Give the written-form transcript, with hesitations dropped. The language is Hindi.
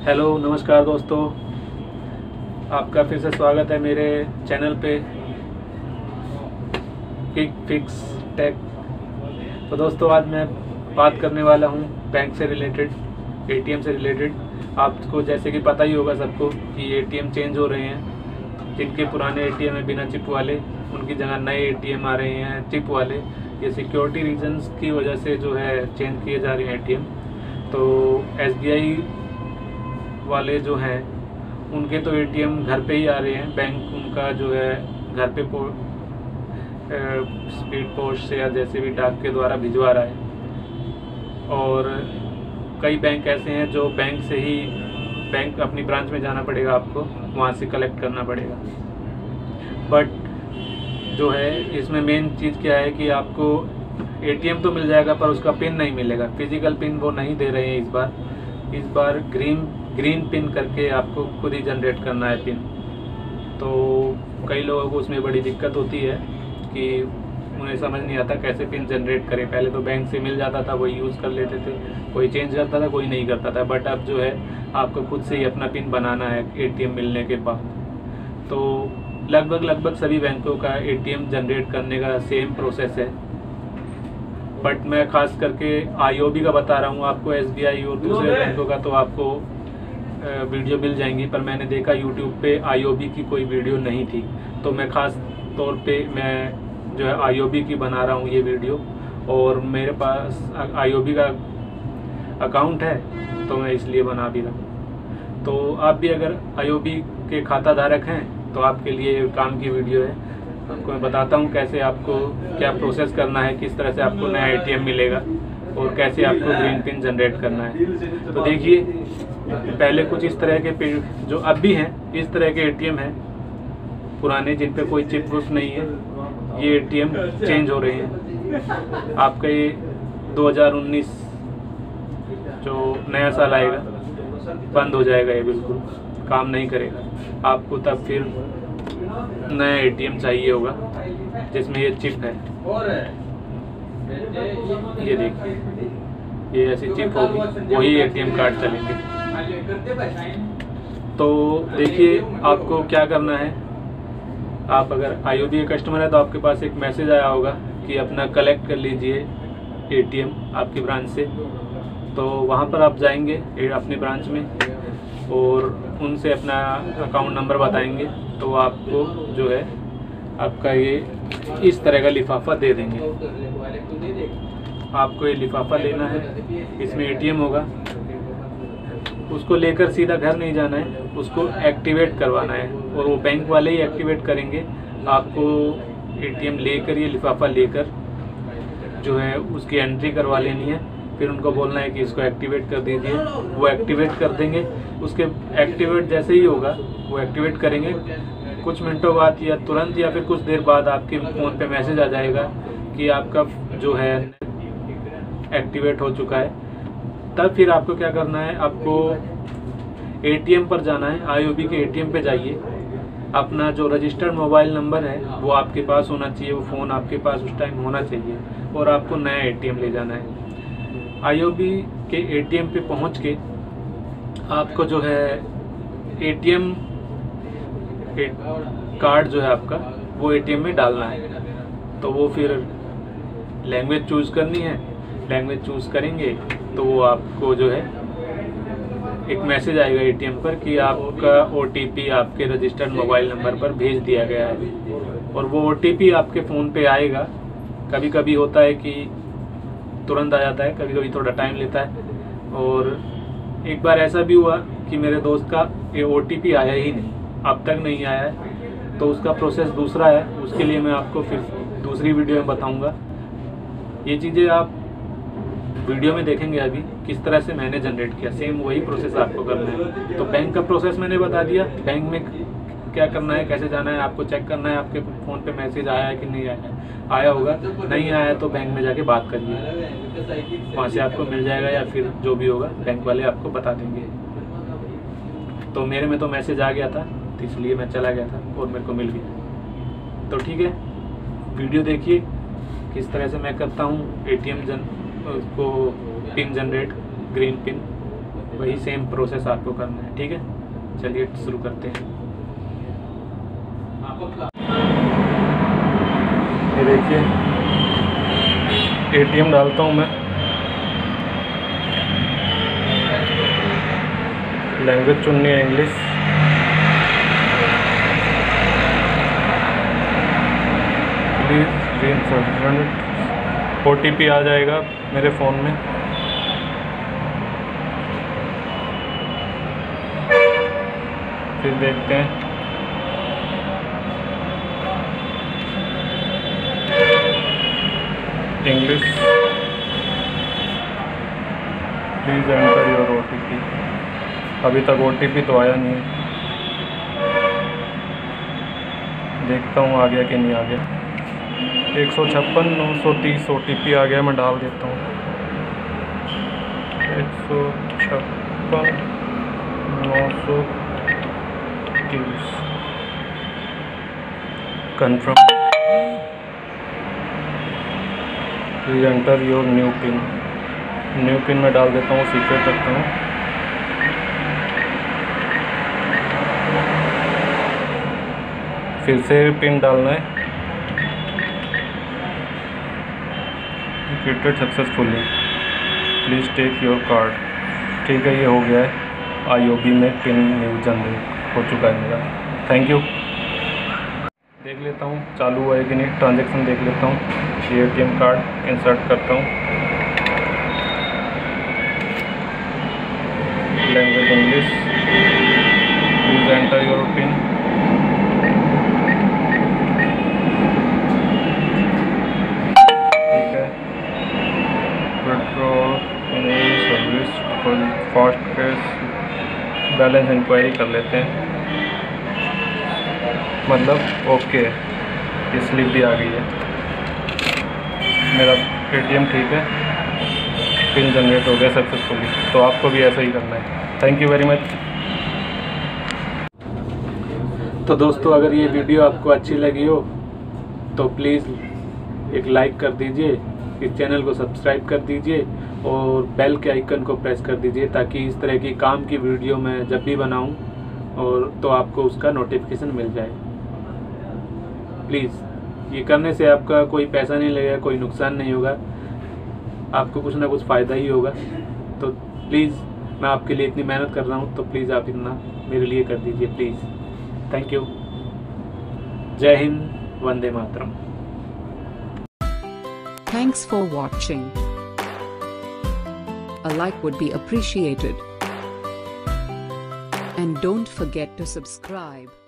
हेलो नमस्कार दोस्तों, आपका फिर से स्वागत है मेरे चैनल पे क्विक फिक्स टेक। तो दोस्तों आज मैं बात करने वाला हूँ बैंक से रिलेटेड, एटीएम से रिलेटेड। आपको जैसे कि पता ही होगा सबको कि एटीएम चेंज हो रहे हैं। जिनके पुराने एटीएम है बिना चिप वाले, उनकी जगह नए एटीएम आ रहे हैं चिप वाले। ये सिक्योरिटी रीजंस की वजह से जो है चेंज किए जा रहे हैं एटीएम। तो एसबीआई वाले जो हैं उनके तो एटीएम घर पे ही आ रहे हैं। बैंक उनका जो है घर पे स्पीड पोस्ट से या जैसे भी डाक के द्वारा भिजवा रहा है। और कई बैंक ऐसे हैं जो बैंक अपनी ब्रांच में जाना पड़ेगा, आपको वहाँ से कलेक्ट करना पड़ेगा। बट जो है इसमें मेन चीज़ क्या है कि आपको एटीएम तो मिल जाएगा पर उसका पिन नहीं मिलेगा। फिजिकल पिन वो नहीं दे रहे हैं इस बार ग्रीन पिन करके आपको खुद ही जनरेट करना है पिन। तो कई लोगों को उसमें बड़ी दिक्कत होती है कि उन्हें समझ नहीं आता कैसे पिन जनरेट करें। पहले तो बैंक से मिल जाता था, वही यूज़ कर लेते थे, कोई चेंज करता था कोई नहीं करता था। बट अब जो है आपको खुद से ही अपना पिन बनाना है एटीएम मिलने के बाद। तो लगभग सभी बैंकों का एटीएम जनरेट करने का सेम प्रोसेस है। बट मैं खास करके आईओबी का बता रहा हूँ आपको। एसबीआई और दूसरे बैंकों का तो आपको वीडियो मिल जाएंगी, पर मैंने देखा यूट्यूब पे आईओबी की कोई वीडियो नहीं थी। तो मैं खास तौर पे मैं जो है आईओबी की बना रहा हूँ ये वीडियो। और मेरे पास आईओबी का अकाउंट है तो मैं इसलिए बना भी रहा हूँ। तो आप भी अगर आईओबी के खाता धारक हैं तो आपके लिए काम की वीडियो है। आपको मैं बताता हूँ कैसे आपको क्या प्रोसेस करना है, किस तरह से आपको नया एटीएम मिलेगा और कैसे आपको ग्रीन पिन जनरेट करना है। तो देखिए, पहले कुछ इस तरह के जो अब भी हैं इस तरह के एटीएम हैं पुराने, जिन पे कोई चिप विप नहीं है। ये एटीएम चेंज हो रहे हैं। आपका ये 2019 जो नया साल आएगा बंद हो जाएगा, ये बिल्कुल काम नहीं करेगा। आपको तब फिर नया एटीएम चाहिए होगा जिसमें ये चिप है। ये देखिए, ये ऐसी चिप होगी, वही एटीएम कार्ड चलेंगे। तो देखिए आपको क्या करना है। आप अगर आईओबी के कस्टमर है तो आपके पास एक मैसेज आया होगा कि अपना कलेक्ट कर लीजिए एटीएम आपकी ब्रांच से। तो वहाँ पर आप जाएंगे अपनी ब्रांच में और उनसे अपना अकाउंट नंबर बताएंगे तो आपको जो है आपका ये इस तरह का लिफाफा दे देंगे। आपको ये लिफाफा लेना है, इसमें एटीएम होगा। उसको लेकर सीधा घर नहीं जाना है, उसको एक्टिवेट करवाना है और वो बैंक वाले ही एक्टिवेट करेंगे। आपको एटीएम लेकर, ये लिफाफा लेकर जो है उसकी एंट्री करवा लेनी है। फिर उनको बोलना है कि इसको एक्टिवेट कर दीजिए, वो एक्टिवेट कर देंगे। उसके एक्टिवेट जैसे ही होगा वो एक्टिवेट करेंगे, कुछ मिनटों बाद या तुरंत या फिर कुछ देर बाद आपके फ़ोन पे मैसेज आ जाएगा कि आपका जो है एक्टिवेट हो चुका है। तब फिर आपको क्या करना है, आपको एटीएम पर जाना है। आईओबी के एटीएम पे जाइए। अपना जो रजिस्टर्ड मोबाइल नंबर है वो आपके पास होना चाहिए, वो फ़ोन आपके पास उस टाइम होना चाहिए और आपको नया एटीएम ले जाना है। आईओबी के एटीएम पे पहुंच के आपको जो है एटीएम कार्ड जो है आपका वो एटीएम में डालना है। तो वो फिर लैंग्वेज चूज़ करनी है। लैंग्वेज चूज़ करेंगे तो वो आपको जो है एक मैसेज आएगा एटीएम पर कि आपका ओटीपी आपके रजिस्टर्ड मोबाइल नंबर पर भेज दिया गया है। और वो ओटीपी आपके फ़ोन पे आएगा। कभी कभी होता है कि तुरंत आ जाता है, कभी कभी थोड़ा टाइम लेता है। और एक बार ऐसा भी हुआ कि मेरे दोस्त का ये ओटीपी आया ही नहीं, अब तक नहीं आया है। तो उसका प्रोसेस दूसरा है, उसके लिए मैं आपको फिर दूसरी वीडियो में बताऊंगा। ये चीज़ें आप वीडियो में देखेंगे अभी किस तरह से मैंने जनरेट किया, सेम वही प्रोसेस आपको करना है। तो बैंक का प्रोसेस मैंने बता दिया, बैंक में क्या करना है, कैसे जाना है, आपको चेक करना है आपके फ़ोन पे मैसेज आया है कि नहीं आया है। आया होगा, नहीं आया तो बैंक में जाके बात करिए, वहाँ से आपको मिल जाएगा या फिर जो भी होगा बैंक वाले आपको बता देंगे। तो मेरे में तो मैसेज आ गया था तो इसलिए मैं चला गया था और मेरे को मिल गया। तो ठीक है, वीडियो देखिए किस तरह से मैं करता हूँ एटीएम को पिन जनरेट, ग्रीन पिन वही सेम प्रोसेस आपको करना है। ठीक है, चलिए शुरू करते हैं। ये देखिए ATM डालता हूँ मैं, लैंग्वेज चुननी है इंग्लिश, प्लीज़ OTP आ जाएगा मेरे फ़ोन में। फिर देखते हैं, English, please enter your OTP। अभी तक OTP तो आया नहीं है, देखता हूँ आ गया कि नहीं आ गया। 156-930 OTP आ गया, मैं डाल देता हूँ 156-930 confirm. Please enter your new pin. New pin में डाल देता हूँ, सीक्रेट रखता हूँ। फिर से पिन डालना है, created successfully, please take your card. ठीक है, ये हो गया है, IOB में पिन जनरेट हो चुका है मेरा। Thank you. देख लेता हूँ चालू हुआ है कि नहीं, ट्रांजैक्शन देख लेता हूँ। ये ATM कार्ड इंसर्ट करता हूँ, language English, please enter your pin. ठीक है, withdraw service fast cash balance enquiry कर लेते हैं, मतलब ओके, ये स्लिप भी आ गई है, मेरा ATM ठीक है, पिन जनरेट हो गया सक्सेसफुली। तो आपको भी ऐसा ही करना है। Thank you very much. तो दोस्तों, अगर ये वीडियो आपको अच्छी लगी हो तो प्लीज़ एक लाइक कर दीजिए, इस चैनल को सब्सक्राइब कर दीजिए और बेल के आइकन को प्रेस कर दीजिए, ताकि इस तरह की काम की वीडियो मैं जब भी बनाऊं और तो आपको उसका नोटिफिकेशन मिल जाए। प्लीज़, ये करने से आपका कोई पैसा नहीं लगेगा, कोई नुकसान नहीं होगा, आपको कुछ ना कुछ फ़ायदा ही होगा। तो प्लीज़, मैं आपके लिए इतनी मेहनत कर रहा हूँ, तो प्लीज़ आप इतना मेरे लिए कर दीजिए प्लीज़। Thank you. जय Hind, Vande Mataram. Thanks for watching. A like would be appreciated. And don't forget to subscribe.